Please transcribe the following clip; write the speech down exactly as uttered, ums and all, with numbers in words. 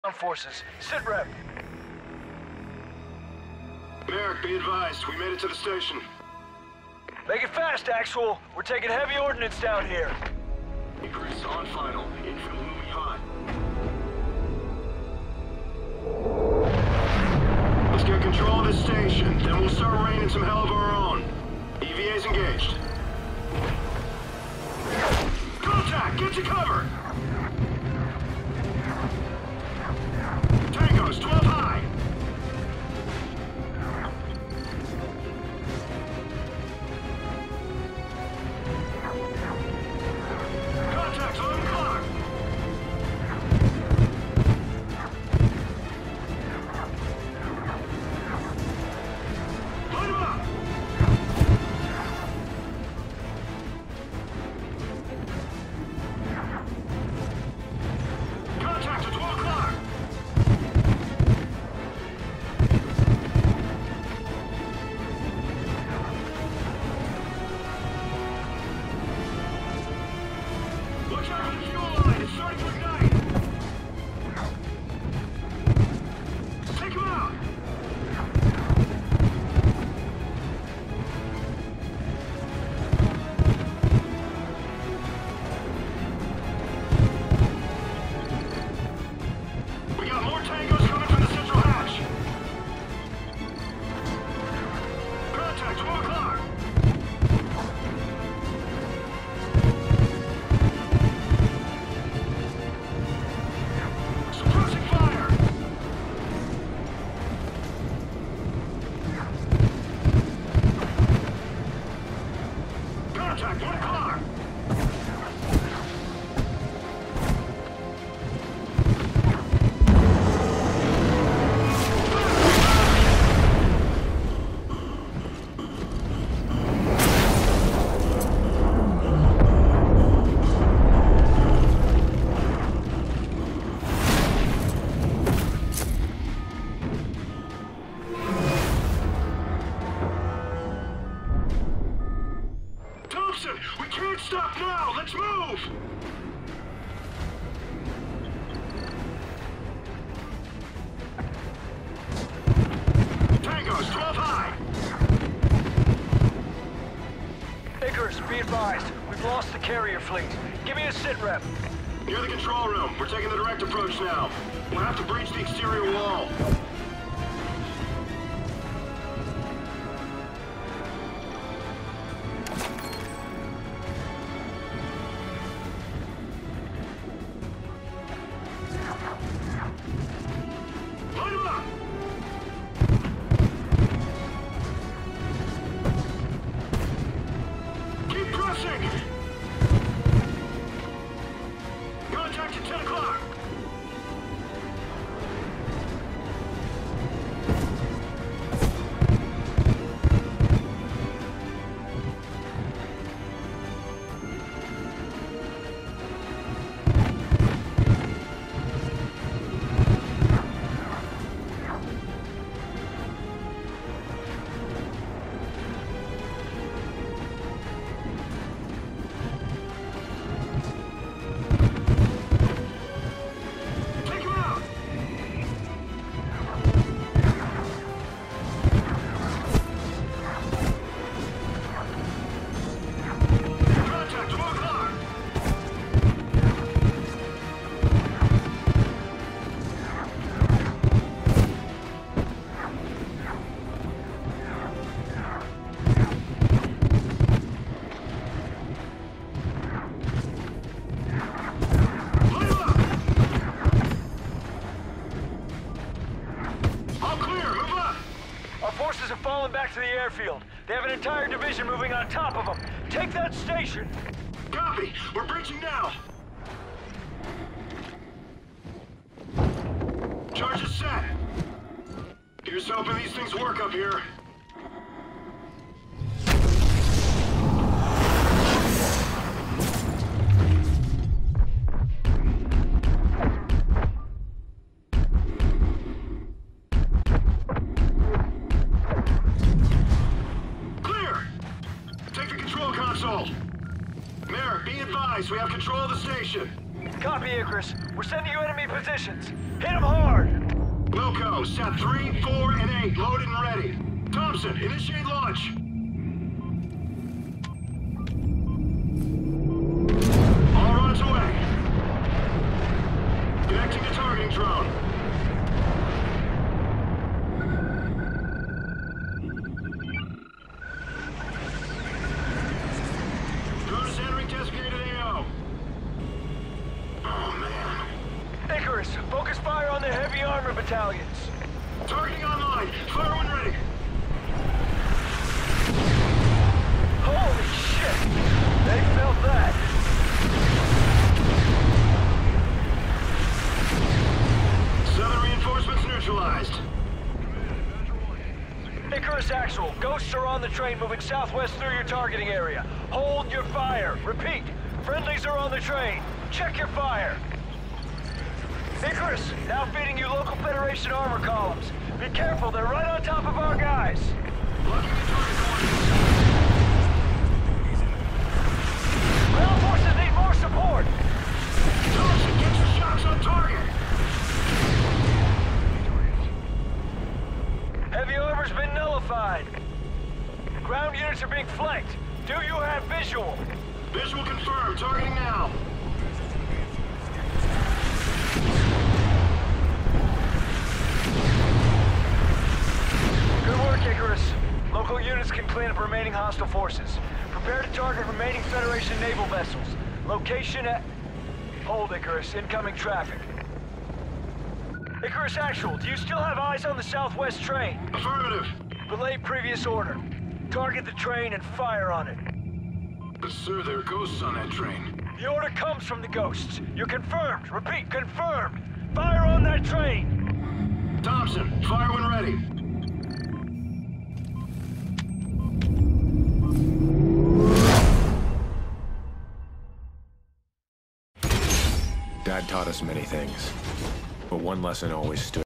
Ground forces. Sit rep. Merrick, be advised. We made it to the station. Make it fast, Axel. We're taking heavy ordnance down here. Chris, on final. Infill moving hot. Let's get control of this station, then we'll start raining some hell of our own. E V A's engaged. Contact! Get to cover! Tangos, twelve high! Contact, eleven o'clock! Light him up! Contact at twelve o'clock! Watch out for the fuel line, it's starting to ignite! Take him out! We got more tangos coming from the central hatch! Contact, twelve o'clock! Suppressing fire! Contact, one o'clock! Thompson, we can't stop now! Let's move! Tangos, twelve high! Icarus, be advised. We've lost the carrier fleet. Give me a sit rep. Near the control room. We're taking the direct approach now. We'll have to breach the exterior wall. Light him up! Keep pressing! Contact at ten o'clock! Take him out! Contact, twelve o'clock! Light him up! All clear, move up! Our forces have fallen back to the airfield. They have an entire division moving on top of them. Take that station! Copy! We're breaching now! Charge is set! Here's hoping these things work up here. Clear! Take the control console! Merrick, be advised, we have control of the station. Copy, Icarus. We're sending you enemy positions. Hit them hard! Wilco, set three, four, and eight, loaded and ready. Thompson, initiate launch. All runs away. Connecting to targeting drone. Drone is entering designated A O. Oh, man. Icarus, focus fire on the heavy armor battalions. Targeting online. Fire when ready. Holy shit! They felt that. Southern reinforcements neutralized. Icarus Actual, ghosts are on the train moving southwest through your targeting area. Hold your fire. Repeat, friendlies are on the train. Check your fire. Icarus, now feeding you local Federation armor columns. Be careful, they're right on top of our guys. Blocking the target points. Ground forces need more support. Thompson, get your shots on target. Heavy armor's been nullified. Ground units are being flanked. Do you have visual? Visual confirmed. Targeting now. Good work, Icarus. Local units can clean up remaining hostile forces. Prepare to target remaining Federation naval vessels. Location at... Hold, Icarus. Incoming traffic. Icarus Actual, do you still have eyes on the southwest train? Affirmative. Relay previous order. Target the train and fire on it. But sir, there are ghosts on that train. The order comes from the ghosts. You're confirmed. Repeat, confirmed. Fire on that train. Thompson, fire when ready. Dad taught us many things, but one lesson always stood.